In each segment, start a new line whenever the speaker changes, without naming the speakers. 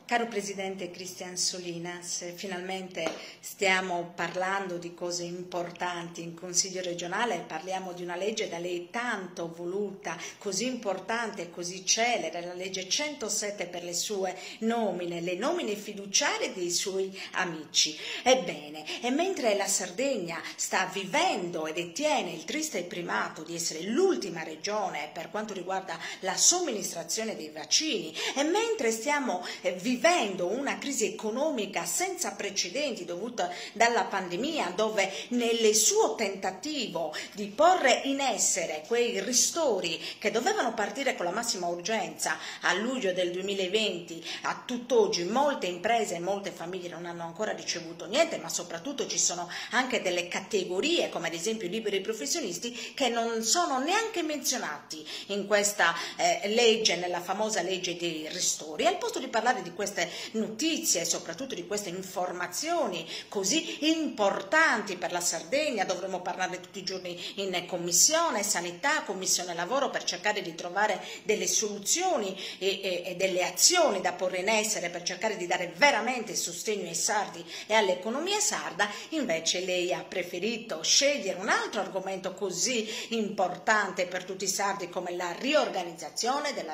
Caro Presidente Cristian Solinas, finalmente stiamo parlando di cose importanti in Consiglio regionale, parliamo di una legge da lei tanto voluta, così importante e così celere, la legge 107 per le sue nomine, le nomine fiduciarie dei suoi amici. Ebbene, e mentre la Sardegna sta vivendo e detiene il triste primato di essere l'ultima regione per quanto riguarda la somministrazione dei vaccini, e mentre stiamo vivendo una crisi economica senza precedenti dovuta dalla pandemia, dove nel suo tentativo di porre in essere quei ristori che dovevano partire con la massima urgenza a luglio del 2020, a tutt'oggi molte imprese e molte famiglie non hanno ancora ricevuto niente, ma soprattutto ci sono anche delle categorie come ad esempio i liberi professionisti che non sono neanche menzionati in questa legge, nella famosa legge dei ristori. Al posto di parlare di queste notizie e soprattutto di queste informazioni così importanti per la Sardegna, dovremmo parlarne tutti i giorni in Commissione Sanità, Commissione Lavoro, per cercare di trovare delle soluzioni e delle azioni da porre in essere per cercare di dare veramente sostegno ai sardi e all'economia sarda. Invece lei ha preferito scegliere un altro argomento così importante per tutti i sardi come la riorganizzazione della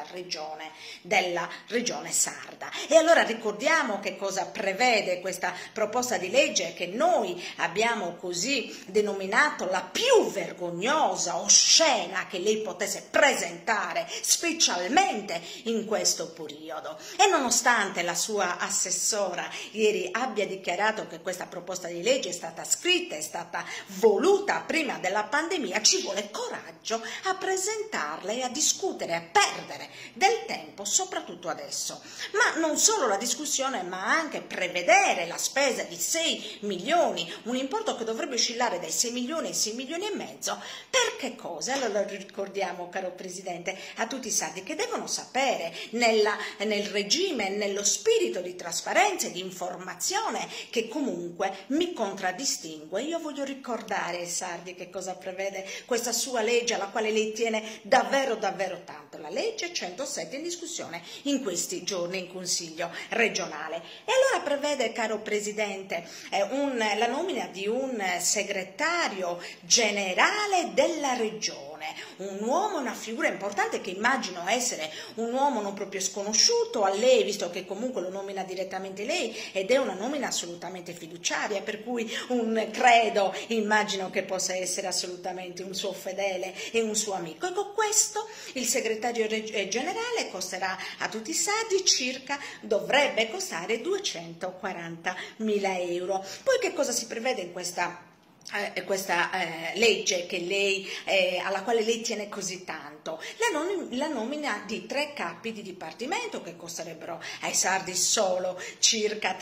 regione sarda. E allora ricordiamo che cosa prevede questa proposta di legge che noi abbiamo così denominato la più vergognosa, oscena che lei potesse presentare, specialmente in questo periodo. E nonostante la sua assessora ieri abbia dichiarato che questa proposta di legge è stata scritta, è stata voluta prima della pandemia, ci vuole coraggio a presentarla e a discutere, a perdere del tempo, soprattutto adesso. Ma non solo la discussione, ma anche prevedere la spesa di 6 milioni, un importo che dovrebbe oscillare dai 6 milioni ai 6 milioni e mezzo. Per che cosa? Allora ricordiamo, caro Presidente, a tutti i sardi che devono sapere nel regime, nello spirito di trasparenza e di informazione che comunque mi contraddistingue. Io voglio ricordare ai sardi che cosa prevede questa sua legge alla quale lei tiene davvero tanto, la legge 107 in discussione in questi giorni in Consiglio regionale. E allora prevede, caro Presidente, la nomina di un segretario generale della regione, un uomo, una figura importante che immagino essere un uomo non proprio sconosciuto a lei, visto che comunque lo nomina direttamente lei ed è una nomina assolutamente fiduciaria, per cui credo, immagino che possa essere assolutamente un suo fedele e un suo amico. Ecco, questo il segretario generale costerà a tutti i sardi dovrebbe costare 240.000 euro. Poi che cosa si prevede in questa legge alla quale lei tiene così tanto? La nomina di 3 capi di dipartimento che costerebbero ai sardi solo circa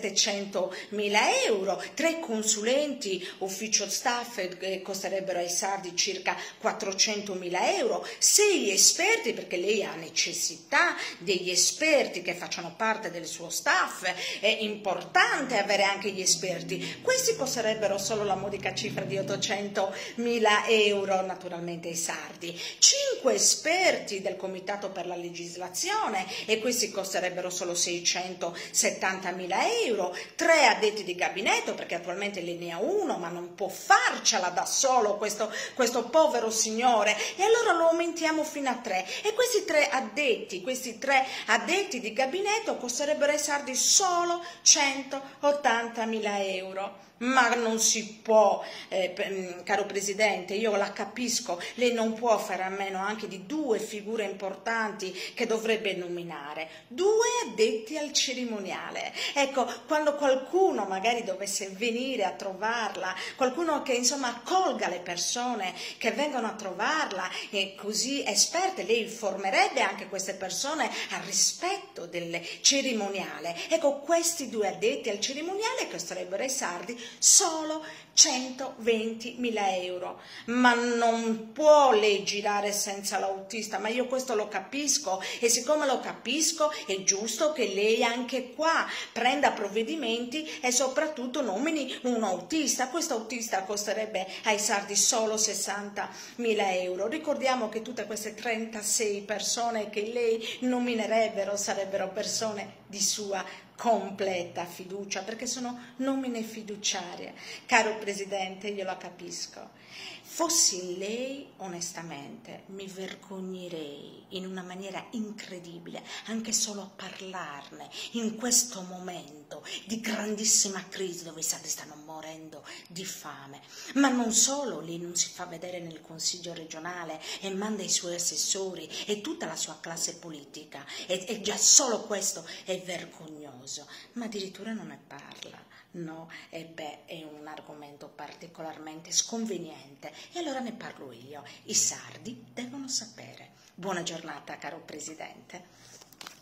700.000 euro, 3 consulenti ufficio staff che costerebbero ai sardi circa 400.000 euro, 6 esperti, perché lei ha necessità degli esperti che facciano parte del suo staff, è importante avere anche gli esperti. Questi costerebbero solo la modica cifra di 800.000 euro naturalmente ai sardi, 5 esperti del Comitato per la Legislazione e questi costerebbero solo 670.000 euro, 3 addetti di gabinetto, perché attualmente lei ne ha uno ma non può farcela da solo questo povero signore, e allora lo aumentiamo fino a 3, e questi 3 addetti di gabinetto costerebbero ai sardi solo 180.000 euro. Ma non si può, caro Presidente, io la capisco, lei non può fare a meno anche di 2 figure importanti che dovrebbe nominare, 2 addetti al cerimoniale. Ecco, quando qualcuno magari dovesse venire a trovarla, qualcuno che insomma accolga le persone che vengono a trovarla e così esperte, lei informerebbe anche queste persone al rispetto del cerimoniale. Ecco, questi 2 addetti al cerimoniale costerebbero ai sardi solo 120.000 euro. Ma non può lei girare senza l'autista, ma io questo lo capisco, e siccome lo capisco è giusto che lei anche qua prenda provvedimenti e soprattutto nomini un autista. Questo autista costerebbe ai sardi solo 60.000 euro. Ricordiamo che tutte queste 36 persone che lei nominerebbero sarebbero persone di sua completa fiducia, perché sono nomine fiduciarie. Caro Presidente, io la capisco. Fossi lei, onestamente, mi vergognerei in una maniera incredibile, anche solo a parlarne, in questo momento di grandissima crisi dove i sardi stanno morendo di fame. Ma non solo, lei non si fa vedere nel Consiglio regionale e manda i suoi assessori e tutta la sua classe politica, e già solo questo è vergognoso, ma addirittura non ne parla. No, e beh, è un argomento particolarmente sconveniente e allora ne parlo io. I sardi devono sapere. Buona giornata, caro Presidente.